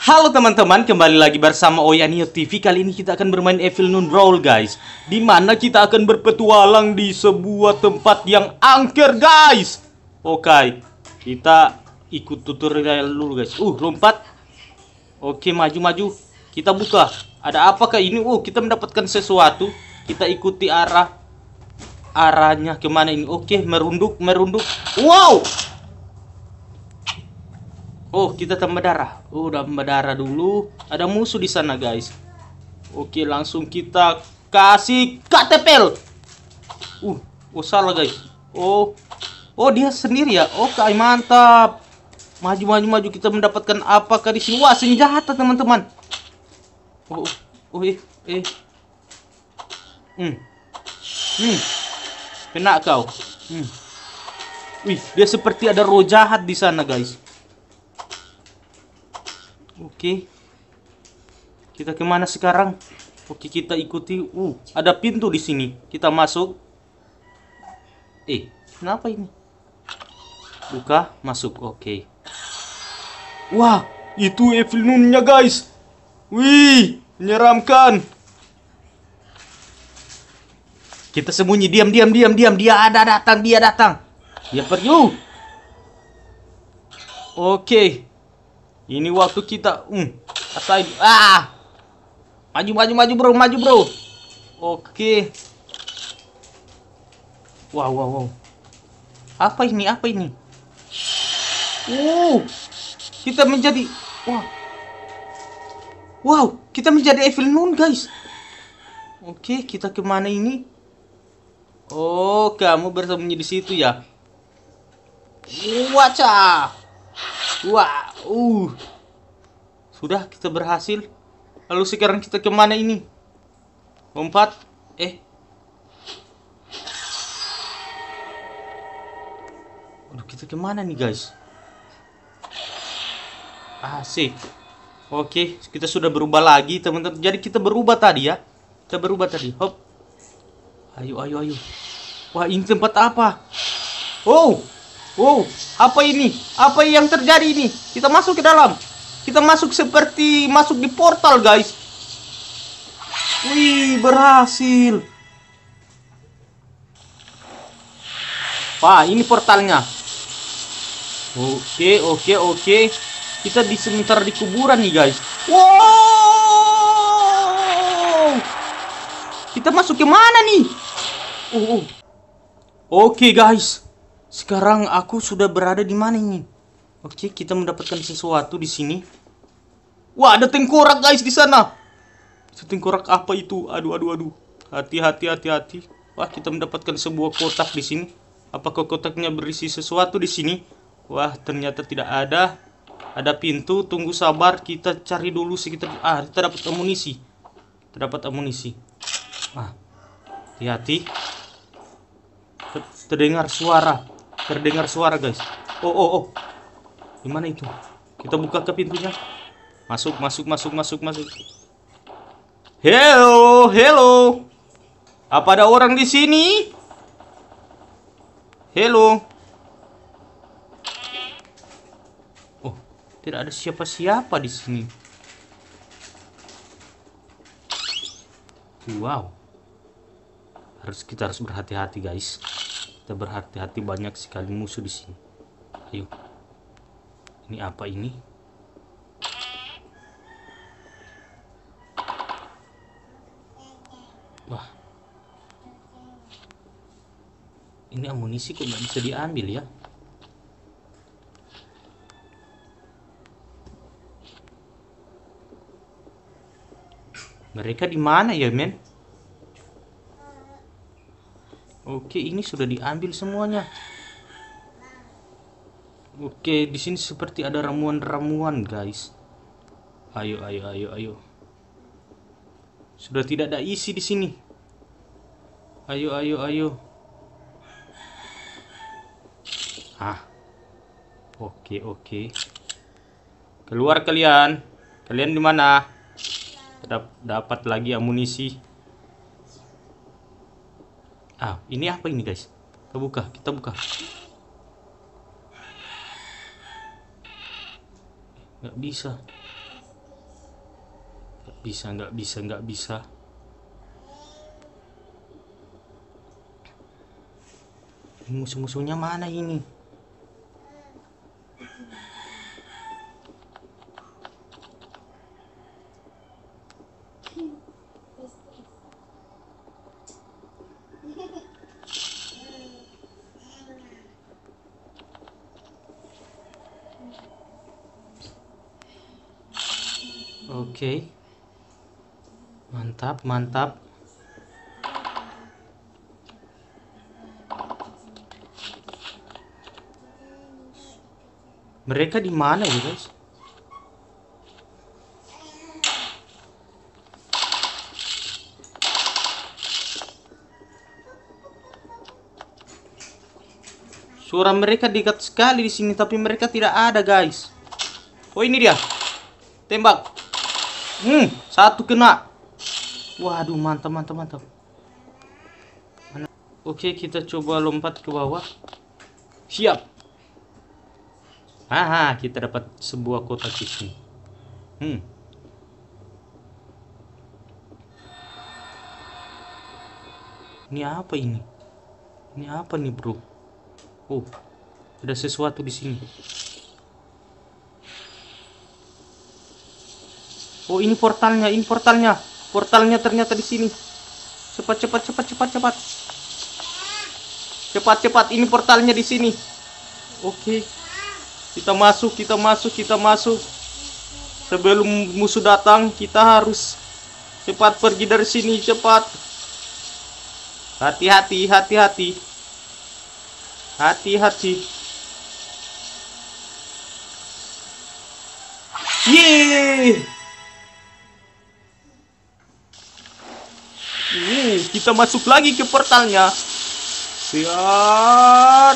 Halo teman-teman, kembali lagi bersama Oyanio TV. Kali ini kita akan bermain Evil Nun Brawl guys, dimana kita akan berpetualang di sebuah tempat yang angker guys. Oke, kita ikut tutorial dulu guys. Lompat. Oke, maju-maju. Kita buka. Ada apakah ini? Kita mendapatkan sesuatu. Kita ikuti arahnya kemana ini? Oke, merunduk. Wow. Kita tambah darah. Tambah darah dulu. Ada musuh di sana, guys. Oke, langsung kita kasih KTPL. Salah, guys. Dia sendiri ya. Oke, mantap. Maju. Kita mendapatkan apakah di sini? Wah, senjata, teman-teman. Kena kau. Wih, dia seperti ada roh jahat di sana, guys. Oke, kita kemana sekarang? Oke, kita ikuti. Ada pintu di sini. Kita masuk. Kenapa ini? Buka, masuk. Oke. Wah, itu Evil Nun-nya guys. Wih, menyeramkan. Kita sembunyi, diam. Dia datang. Dia pergi. Oke. Ini waktu kita rasain. Maju bro. Oke. Wow. Apa ini? Kita menjadi kita menjadi Evil Nun guys. Oke, kita kemana ini? Kamu bersembunyi di situ ya. Wacah. Sudah, kita berhasil. Lalu sekarang kita kemana ini? Lompat. Kita kemana nih guys? Asik. Oke, kita sudah berubah lagi teman-teman. Jadi kita berubah tadi ya. Hop. Ayo. Wah, ini tempat apa? Apa ini? Apa yang terjadi ini? Kita masuk ke dalam. Kita masuk seperti masuk di portal, guys. Wih, berhasil. Wah, ini portalnya. Oke. Kita sementara di kuburan nih, guys. Wow! Kita masuk ke mana nih? Oke, guys. Sekarang aku sudah berada di mana ini? Oke, kita mendapatkan sesuatu di sini. Wah, ada tengkorak guys di sana. Tengkorak apa itu? Aduh. Hati-hati. Wah, kita mendapatkan sebuah kotak di sini. Apakah kotaknya berisi sesuatu di sini? Wah, ternyata tidak ada. Ada pintu, tunggu sabar. Kita cari dulu sekitar. Kita dapat amunisi. Hati-hati. Terdengar suara guys. Gimana itu? Kita buka ke pintunya. Masuk. Hello. Apa ada orang di sini? Hello. Tidak ada siapa-siapa di sini. Wow. Kita harus berhati-hati guys. Kita berhati-hati, banyak sekali musuh di sini. Ayo. Ini apa ini? Wah. Ini amunisi kok nggak bisa diambil ya? Mereka di mana ya, men? Oke, ini sudah diambil semuanya. Oke, di sini seperti ada ramuan-ramuan, guys. Ayo. Sudah tidak ada isi di sini. Ayo. Oke. Keluar kalian. Kalian di mana? Dapat lagi amunisi. Ini apa ini guys? Kita buka. Nggak bisa. Nggak bisa. Musuh-musuhnya mana ini? Oke. Mantap. Mereka di mana ya, guys? Suara mereka dekat sekali di sini, tapi mereka tidak ada, guys. Oh, ini dia. Tembak. Satu kena. Waduh, mantap. Oke, kita coba lompat ke bawah. Siap. Kita dapat sebuah kotak di sini. Ini apa ini? Ini apa nih, bro? Oh, ada sesuatu di sini. Oh, ini portalnya. Portalnya ternyata di sini. Cepat. Cepat, ini portalnya di sini. Oke. Kita masuk. Sebelum musuh datang, kita harus cepat pergi dari sini, cepat. Hati-hati. Yeay! Kita masuk lagi ke portalnya. Siap.